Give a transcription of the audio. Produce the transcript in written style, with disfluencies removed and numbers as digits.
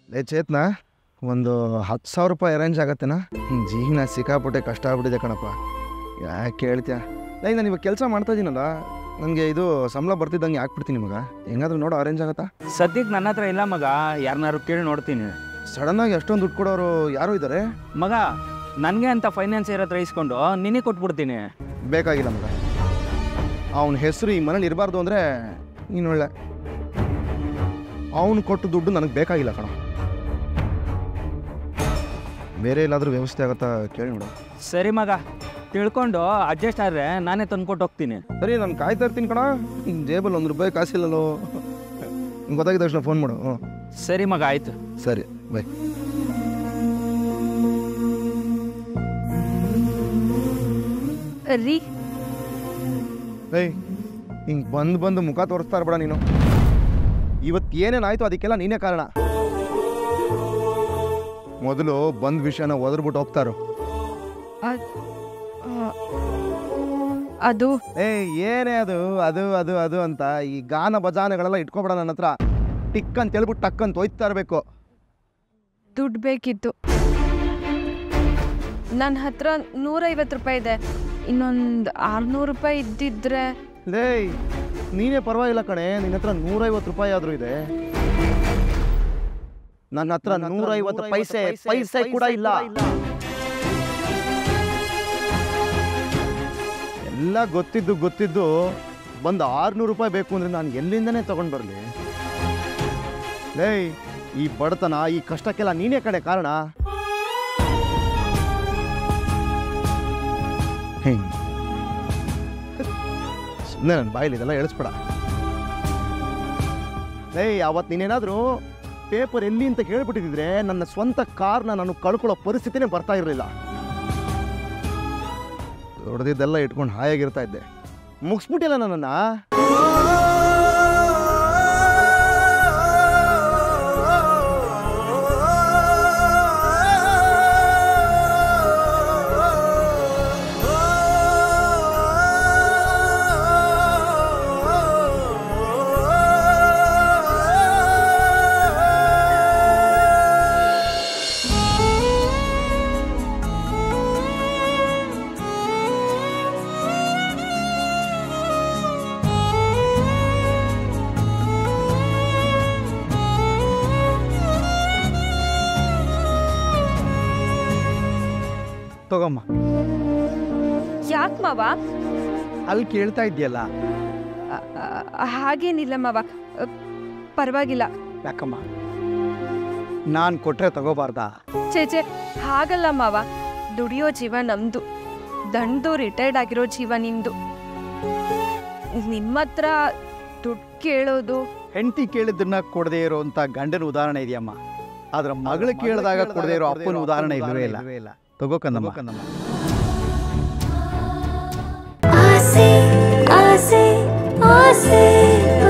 ಚೇತನ ಒಂದು 10,000 ರೂಪಾಯಿ ಅರೇಂಜ್ ಆಗತ್ತೇನಾ? ಜೀವನ ಸಿಕ್ಕಾಪಟ್ಟೆ ಕಷ್ಟ ಆಗ್ಬಿಟ್ಟಿದೆ ಕಣಪ್ಪ. ಯಾಕೆ ಹೇಳ್ತೀಯ? ನಾನು ಇವಾಗ ಕೆಲಸ ಮಾಡ್ತಾ ಇದ್ದೀನಲ್ಲ, ನನಗೆ ಇದು ಸಂಬಳ ಬರ್ತಿದ್ದಂಗೆ ಹಾಕ್ಬಿಡ್ತೀನಿ ಮಗ. ಹೆಂಗಾದ್ರೂ ನೋಡು ಅರೇಂಜ್ ಆಗತ್ತಾ? ಸದ್ಯಕ್ಕೆ ನನ್ನ ಹತ್ರ ಇಲ್ಲ ಮಗ, ಯಾರನ್ನಾರು ಕೇಳಿ ನೋಡ್ತೀನಿ. ಸಡನ್ನಾಗಿ ಅಷ್ಟೊಂದು ದುಡ್ಡು ಕೊಡೋರು ಯಾರು ಇದ್ದಾರೆ ಮಗ? ನನಗೆ ಅಂತ ಫೈನಾನ್ಸಿಯರ್ ಹತ್ರ ಇಸ್ಕೊಂಡು ನಿನಗೆ ಕೊಟ್ಬಿಡ್ತೀನಿ. ಬೇಕಾಗಿಲ್ಲ ಮಗ, ಅವನ ಹೆಸರು ಈ ಮನೇಲಿ ಇರಬಾರ್ದು ಅಂದರೆ ನೀನು ಒಳ್ಳೆ. ಅವನು ಕೊಟ್ಟು ದುಡ್ಡು ನನಗೆ ಬೇಕಾಗಿಲ್ಲ ಕಣ. ಬೇರೆ ಎಲ್ಲಾದರೂ ವ್ಯವಸ್ಥೆ ಆಗುತ್ತಾ ಕೇಳಿ ನೋಡು. ಸರಿ ಮಗ, ತಿಳ್ಕೊಂಡು ಅಡ್ಜಸ್ಟ್ ಆದರೆ ನಾನೇ ತಂದ್ಕೊಟ್ಟು ಹೋಗ್ತೀನಿ. ಸರಿ, ನಾನು ಕಾಯ್ತಾ ಇರ್ತೀನಿ ಕಣ. ಹಿಂಗೆ ಜೇಬಲ್ಲಿ ₹1 ಕಾಸಿಲ್ಲಲ್ಲೋ. ಹಿಂಗೆ ಗೊತ್ತಾಗಿದ್ದ ತಕ್ಷಣ ಫೋನ್ ಮಾಡು. ಸರಿ ಮಗ, ಆಯಿತು. ಸರಿ, ಬೈ. ರೀ ಏಯ್, ಹಿಂಗೆ ಬಂದು ಮುಖ ತೋರಿಸ್ತಾ ಇರ್ಬೇಡ ನೀನು. ಇವತ್ತು ಏನೇನಾಯ್ತು ಅದಕ್ಕೆಲ್ಲ ನೀನೇ ಕಾರಣ. ಮೊದಲು ಬಂದ ವಿಷಯನ ಒದರ್ಬಿಟ್ಟು ಹೋಗ್ತಾರೋ. ಅದು ಏನೇ ಅದು ಅದು ಅದು ಅದು ಅಂತ ಈ ಗಾನ ಬಜಾನೆಗಳೆಲ್ಲ ಇಟ್ಕೊಬೇಡ ನನ್ನ ಹತ್ರ. ಟಿಕ್ ಅಂತ ಹೇಳ್ಬಿಟ್ಟು ಟಕ್ ಅಂತ ಹೋಯ್ತಾ ಇರಬೇಕು. ದುಡ್ಡು ಬೇಕಿತ್ತು. ನನ್ನ ಹತ್ರ 150 ರೂಪಾಯಿ ಇದೆ. ಇನ್ನೊಂದು 600 ರೂಪಾಯಿ ಇದ್ದಿದ್ರೆ. ನೀನೇ ಪರವಾಗಿಲ್ಲ ಕಣೆ, ನಿನ್ನ ಹತ್ರ 150 ರೂಪಾಯಿ ಆದರೂ ಇದೆ. ನನ್ನ ಹತ್ರ 150 ಪೈಸೆ ಕೂಡ ಇಲ್ಲ. ಎಲ್ಲ ಗೊತ್ತಿದ್ದು ಬಂದು 600 ರೂಪಾಯಿ ಬೇಕು ಅಂದರೆ ನಾನು ಎಲ್ಲಿಂದನೇ ತಗೊಂಡು ಬರಲಿ? ಈ ಬಡತನ, ಈ ಕಷ್ಟಕ್ಕೆಲ್ಲ ನೀನೇ ಕಡೆ ಕಾರಣ. ಸುಮ್ಮನೆ ನನ್ನ ಬಾಯಲ್ಲಿ ಇದೆಲ್ಲ ಎಳಿಸ್ಬೇಡ. ಅವತ್ತು ನೀನೇನಾದರೂ ಪೇಪರ್ ಎಲ್ಲಿ ಅಂತ ಕೇಳ್ಬಿಟ್ಟಿದ್ರೆ ನನ್ನ ಸ್ವಂತ ಕಾರ್ನ ನಾನು ಕಳ್ಕೊಳ್ಳೋ ಪರಿಸ್ಥಿತಿನೇ ಬರ್ತಾ ಇರಲಿಲ್ಲ. ದೊಡ್ಡದಿದ್ದೆಲ್ಲ ಇಟ್ಕೊಂಡು ಹಾಯಾಗಿರ್ತಾ ಇದ್ದೆ. ಮುಗಿಸ್ಬಿಟ್ಟಿಲ್ಲ ನನ್ನನ್ನು. ತಗೊಮ್ಮ. ಯಾಕೆ ಮಾವ? ಅಲ್ಲಿ ಕೇಳ್ತಾ ಇದೆಯಲ್ಲ. ಹಾಗೇನಿಲ್ಲ ಮಾವ, ಪರವಾಗಿಲ್ಲ. ಯಾಕಮ್ಮ, ನಾನು ಕೊಟ್ಟರೆ ತಗೋಬಾರ್ದಾ? ಚೇಚೆ, ಹಾಗಲ್ಲ ಮಾವ. ದುಡಿಯೋ ಜೀವ ನಮ್ದು, ದಂಡು ರಿಟೈರ್ಡ್ ಆಗಿರೋ ಜೀವ ನಿಮ್ದು. ನಿಮ್ಮ ಹತ್ರ ದುಡ್ಡು ಕೇಳೋದು. ಹೆಂಡತಿ ಕೇಳಿದ್ದನ್ನ ಕೊಡದೇ ಇರೋಂಥ ಗಂಡನ ಉದಾಹರಣೆ ಇದೆಯಮ್ಮ. ಆದ್ರೆ ಮಗಳು ಕೇಳಿದಾಗ ಕೊಡದೇ ಇರೋ ಅಪ್ಪನ ಉದಾಹರಣೆ ಇಲ್ಲವೇ ಇಲ್ಲ. ತಗೋಕಂದಮ್ಮ. ಆಸೆ ಆಸೆ ಆಸೆ